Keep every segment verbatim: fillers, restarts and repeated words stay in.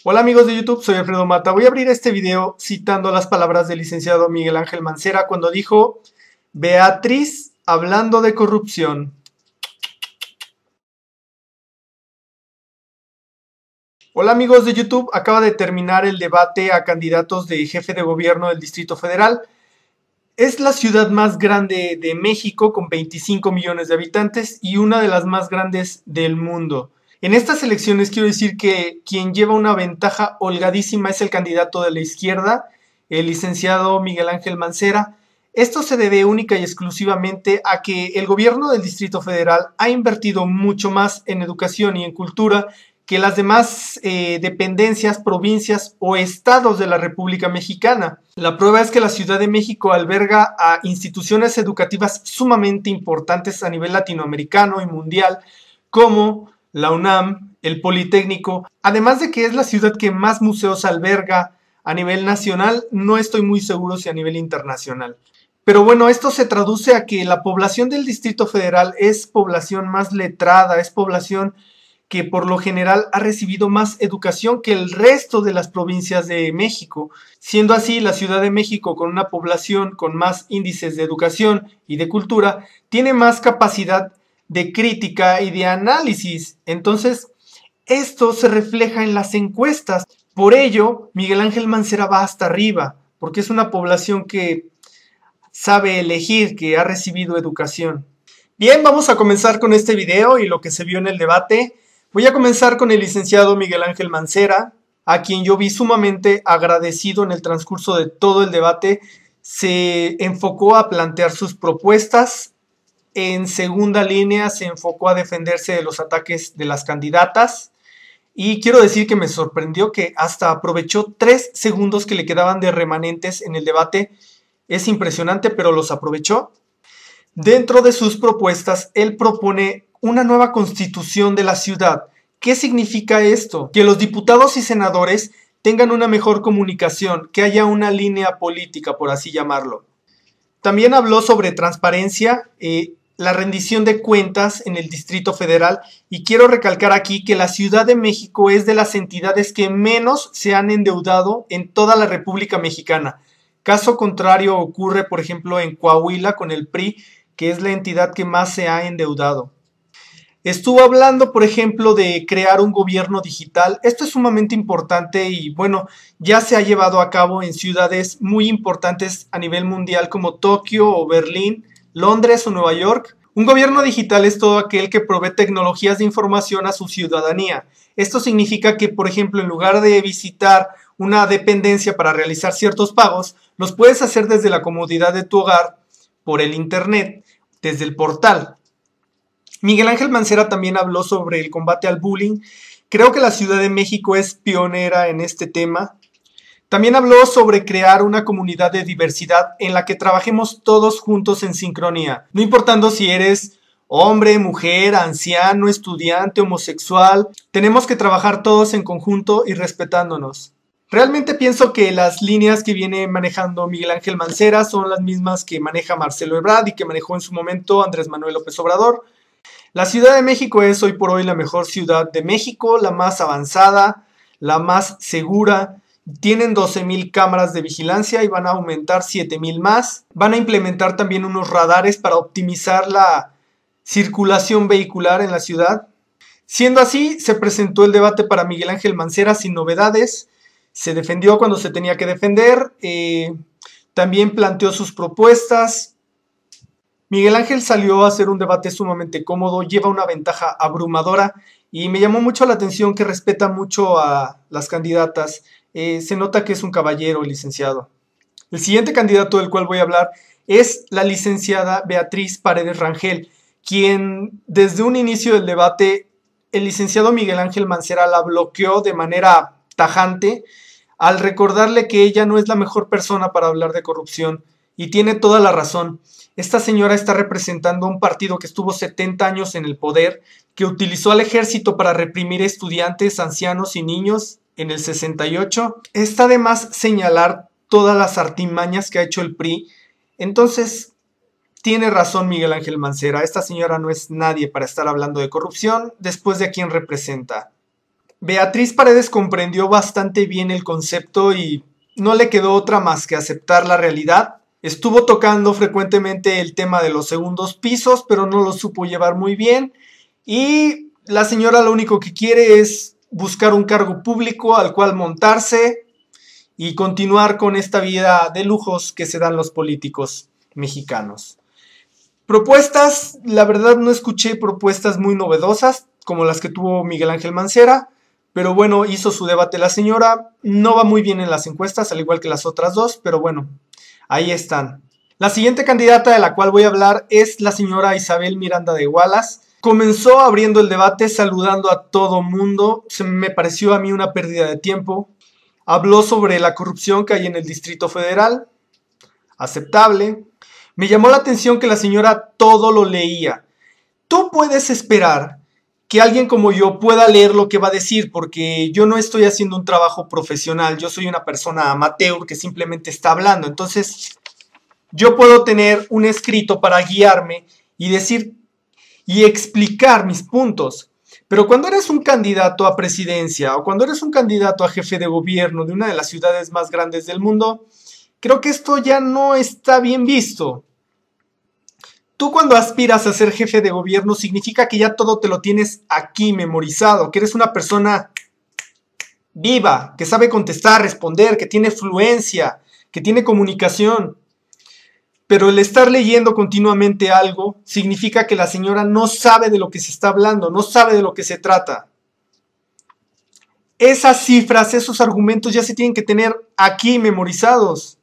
Hola amigos de YouTube, soy Alfredo Mata. Voy a abrir este video citando las palabras del licenciado Miguel Ángel Mancera cuando dijo: Beatriz hablando de corrupción. Hola amigos de YouTube, acaba de terminar el debate a candidatos de jefe de gobierno del Distrito Federal. Es la ciudad más grande de México con veinticinco millones de habitantes y una de las más grandes del mundo. En estas elecciones quiero decir que quien lleva una ventaja holgadísima es el candidato de la izquierda, el licenciado Miguel Ángel Mancera. Esto se debe única y exclusivamente a que el gobierno del Distrito Federal ha invertido mucho más en educación y en cultura que las demás eh, dependencias, provincias o estados de la República Mexicana. La prueba es que la Ciudad de México alberga a instituciones educativas sumamente importantes a nivel latinoamericano y mundial, como la UNAM, el Politécnico, además de que es la ciudad que más museos alberga a nivel nacional, no estoy muy seguro si a nivel internacional. Pero bueno, esto se traduce a que la población del Distrito Federal es población más letrada, es población que por lo general ha recibido más educación que el resto de las provincias de México. Siendo así, la Ciudad de México, con una población con más índices de educación y de cultura, tiene más capacidad de crítica y de análisis. Entonces, esto se refleja en las encuestas. Por ello, Miguel Ángel Mancera va hasta arriba, porque es una población que sabe elegir, que ha recibido educación. Bien, vamos a comenzar con este video y lo que se vio en el debate. Voy a comenzar con el licenciado Miguel Ángel Mancera, a quien yo vi sumamente agradecido en el transcurso de todo el debate. Se enfocó a plantear sus propuestas. En segunda línea se enfocó a defenderse de los ataques de las candidatas. Y quiero decir que me sorprendió que hasta aprovechó tres segundos que le quedaban de remanentes en el debate. Es impresionante, pero los aprovechó. Dentro de sus propuestas, él propone una nueva constitución de la ciudad. ¿Qué significa esto? Que los diputados y senadores tengan una mejor comunicación, que haya una línea política, por así llamarlo. También habló sobre transparencia, eh, la rendición de cuentas en el Distrito Federal, y quiero recalcar aquí que la Ciudad de México es de las entidades que menos se han endeudado en toda la República Mexicana. Caso contrario ocurre, por ejemplo, en Coahuila con el P R I, que es la entidad que más se ha endeudado. Estuvo hablando, por ejemplo, de crear un gobierno digital. Esto es sumamente importante y, bueno, ya se ha llevado a cabo en ciudades muy importantes a nivel mundial como Tokio o Berlín, Londres o Nueva York. Un gobierno digital es todo aquel que provee tecnologías de información a su ciudadanía. Esto significa que, por ejemplo, en lugar de visitar una dependencia para realizar ciertos pagos, los puedes hacer desde la comodidad de tu hogar, por el internet, desde el portal. Miguel Ángel Mancera también habló sobre el combate al bullying. Creo que la Ciudad de México es pionera en este tema. También habló sobre crear una comunidad de diversidad en la que trabajemos todos juntos en sincronía, no importando si eres hombre, mujer, anciano, estudiante, homosexual. Tenemos que trabajar todos en conjunto y respetándonos. Realmente pienso que las líneas que viene manejando Miguel Ángel Mancera son las mismas que maneja Marcelo Ebrard y que manejó en su momento Andrés Manuel López Obrador. La Ciudad de México es hoy por hoy la mejor ciudad de México, la más avanzada, la más segura. Tienen doce mil cámaras de vigilancia y van a aumentar siete mil más. Van a implementar también unos radares para optimizar la circulación vehicular en la ciudad. Siendo así, se presentó el debate para Miguel Ángel Mancera sin novedades. Se defendió cuando se tenía que defender. Eh, también planteó sus propuestas. Miguel Ángel salió a hacer un debate sumamente cómodo, lleva una ventaja abrumadora y me llamó mucho la atención que respeta mucho a las candidatas. Eh, se nota que es un caballero, licenciado. El siguiente candidato del cual voy a hablar es la licenciada Beatriz Paredes Rangel, quien desde un inicio del debate el licenciado Miguel Ángel Mancera la bloqueó de manera tajante al recordarle que ella no es la mejor persona para hablar de corrupción, y tiene toda la razón. Esta señora está representando a un partido que estuvo setenta años en el poder, que utilizó al ejército para reprimir estudiantes, ancianos y niños en el sesenta y ocho. Está de más señalar todas las artimañas que ha hecho el P R I. Entonces, tiene razón Miguel Ángel Mancera. Esta señora no es nadie para estar hablando de corrupción después de a quien representa. Beatriz Paredes comprendió bastante bien el concepto y no le quedó otra más que aceptar la realidad. Estuvo tocando frecuentemente el tema de los segundos pisos, pero no lo supo llevar muy bien. Y la señora lo único que quiere es buscar un cargo público al cual montarse y continuar con esta vida de lujos que se dan los políticos mexicanos. Propuestas, la verdad no escuché propuestas muy novedosas como las que tuvo Miguel Ángel Mancera, pero bueno, hizo su debate la señora, no va muy bien en las encuestas, al igual que las otras dos, pero bueno, ahí están. La siguiente candidata de la cual voy a hablar es la señora Isabel Miranda de Wallace. Comenzó abriendo el debate saludando a todo mundo, se me pareció a mí una pérdida de tiempo. Habló sobre la corrupción que hay en el Distrito Federal, aceptable. Me llamó la atención que la señora todo lo leía. Tú puedes esperar que alguien como yo pueda leer lo que va a decir, porque yo no estoy haciendo un trabajo profesional, yo soy una persona amateur que simplemente está hablando. Entonces, yo puedo tener un escrito para guiarme y decir y explicar mis puntos. Pero cuando eres un candidato a presidencia o cuando eres un candidato a jefe de gobierno de una de las ciudades más grandes del mundo, creo que esto ya no está bien visto. Tú cuando aspiras a ser jefe de gobierno significa que ya todo te lo tienes aquí memorizado, que eres una persona viva, que sabe contestar, responder, que tiene fluencia, que tiene comunicación. Pero el estar leyendo continuamente algo significa que la señora no sabe de lo que se está hablando, no sabe de lo que se trata. Esas cifras, esos argumentos ya se tienen que tener aquí memorizados.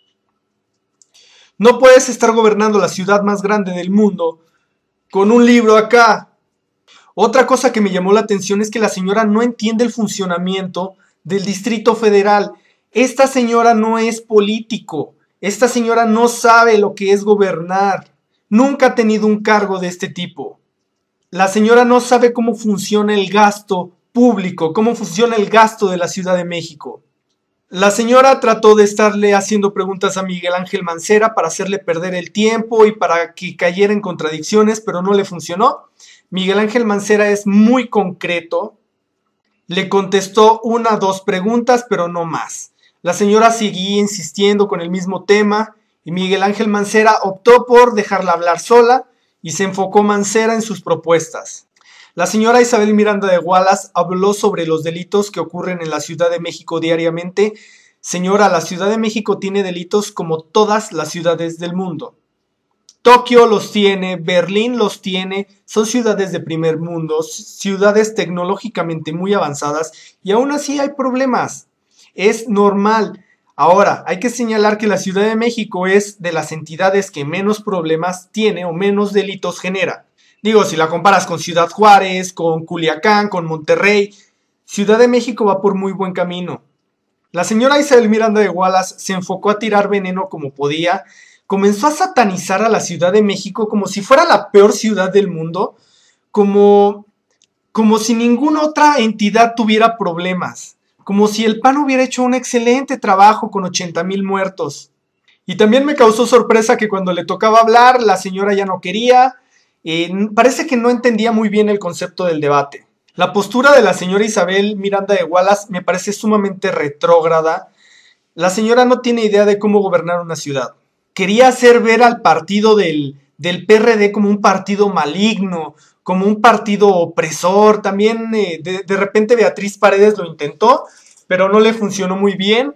No puedes estar gobernando la ciudad más grande del mundo con un libro acá. Otra cosa que me llamó la atención es que la señora no entiende el funcionamiento del Distrito Federal. Esta señora no es político. Esta señora no sabe lo que es gobernar. Nunca ha tenido un cargo de este tipo. La señora no sabe cómo funciona el gasto público, cómo funciona el gasto de la Ciudad de México. La señora trató de estarle haciendo preguntas a Miguel Ángel Mancera para hacerle perder el tiempo y para que cayera en contradicciones, pero no le funcionó. Miguel Ángel Mancera es muy concreto. Le contestó una o dos preguntas, pero no más. La señora seguía insistiendo con el mismo tema y Miguel Ángel Mancera optó por dejarla hablar sola y se enfocó Mancera en sus propuestas. La señora Isabel Miranda de Wallace habló sobre los delitos que ocurren en la Ciudad de México diariamente. Señora, la Ciudad de México tiene delitos como todas las ciudades del mundo. Tokio los tiene, Berlín los tiene, son ciudades de primer mundo, ciudades tecnológicamente muy avanzadas y aún así hay problemas. Es normal. Ahora, hay que señalar que la Ciudad de México es de las entidades que menos problemas tiene o menos delitos genera. Digo, si la comparas con Ciudad Juárez, con Culiacán, con Monterrey, Ciudad de México va por muy buen camino. La señora Isabel Miranda de Wallace se enfocó a tirar veneno como podía, comenzó a satanizar a la Ciudad de México como si fuera la peor ciudad del mundo, como, como si ninguna otra entidad tuviera problemas, como si el P A N hubiera hecho un excelente trabajo con ochenta mil muertos. Y también me causó sorpresa que cuando le tocaba hablar, la señora ya no quería. Eh, parece que no entendía muy bien el concepto del debate. La postura de la señora Isabel Miranda de Wallace me parece sumamente retrógrada. La señora no tiene idea de cómo gobernar una ciudad. Quería hacer ver al partido del, del P R D como un partido maligno, como un partido opresor. También eh, de, de repente Beatriz Paredes lo intentó, pero no le funcionó muy bien.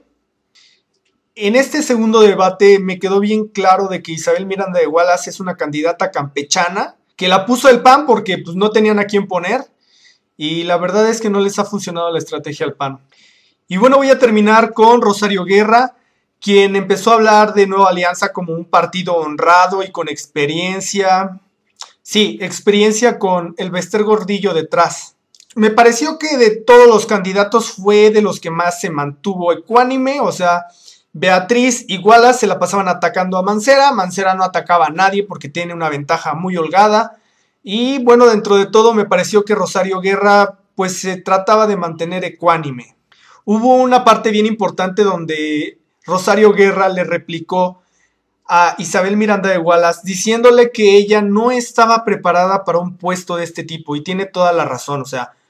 En este segundo debate me quedó bien claro de que Isabel Miranda de Wallace es una candidata campechana, que la puso el P A N porque pues, no tenían a quién poner, y la verdad es que no les ha funcionado la estrategia al P A N. Y bueno, voy a terminar con Rosario Guerra, quien empezó a hablar de Nueva Alianza como un partido honrado y con experiencia. Sí, experiencia con el Bester Gordillo detrás. Me pareció que de todos los candidatos fue de los que más se mantuvo ecuánime, o sea, Beatriz y Wallace se la pasaban atacando a Mancera, Mancera no atacaba a nadie porque tiene una ventaja muy holgada, y bueno, dentro de todo me pareció que Rosario Guerra pues se trataba de mantener ecuánime. Hubo una parte bien importante donde Rosario Guerra le replicó a Isabel Miranda de Wallace diciéndole que ella no estaba preparada para un puesto de este tipo, y tiene toda la razón. O sea,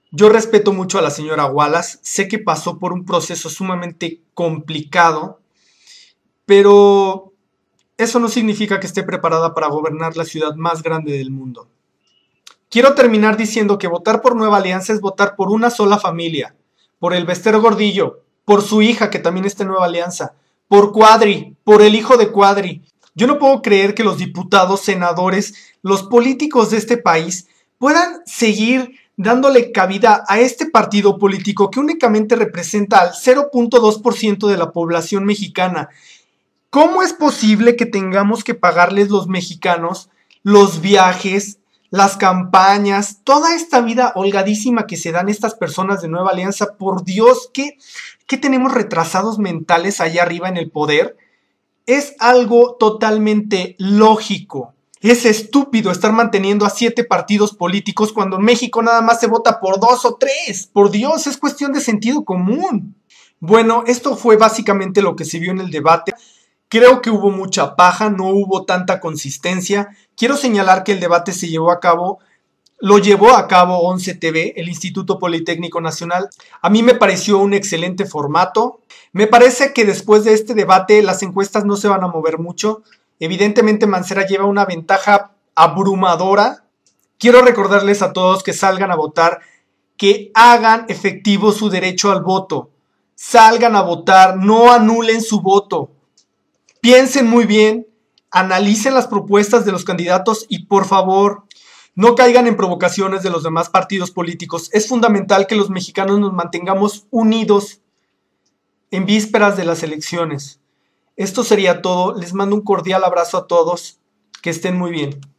Yo respeto mucho a la señora Wallace, sé que pasó por un proceso sumamente complicado, pero eso no significa que esté preparada para gobernar la ciudad más grande del mundo. Quiero terminar diciendo que votar por Nueva Alianza es votar por una sola familia, por el Bester Gordillo, por su hija que también está en Nueva Alianza, por Cuadri, por el hijo de Cuadri. Yo no puedo creer que los diputados, senadores, los políticos de este país puedan seguir dándole cabida a este partido político que únicamente representa al cero punto dos por ciento de la población mexicana. ¿Cómo es posible que tengamos que pagarles los mexicanos los viajes, las campañas, toda esta vida holgadísima que se dan estas personas de Nueva Alianza? Por Dios, ¿qué, qué tenemos retrasados mentales allá arriba en el poder? Es algo totalmente lógico. Es estúpido estar manteniendo a siete partidos políticos cuando en México nada más se vota por dos o tres. Por Dios, es cuestión de sentido común. Bueno, esto fue básicamente lo que se vio en el debate. Creo que hubo mucha paja, no hubo tanta consistencia. Quiero señalar que el debate se llevó a cabo, lo llevó a cabo once T V, el Instituto Politécnico Nacional. A mí me pareció un excelente formato. Me parece que después de este debate las encuestas no se van a mover mucho. Evidentemente Mancera lleva una ventaja abrumadora. Quiero recordarles a todos que salgan a votar, que hagan efectivo su derecho al voto. Salgan a votar, no anulen su voto. Piensen muy bien, analicen las propuestas de los candidatos y por favor, no caigan en provocaciones de los demás partidos políticos. Es fundamental que los mexicanos nos mantengamos unidos en vísperas de las elecciones. Esto sería todo. Les mando un cordial abrazo a todos. Que estén muy bien.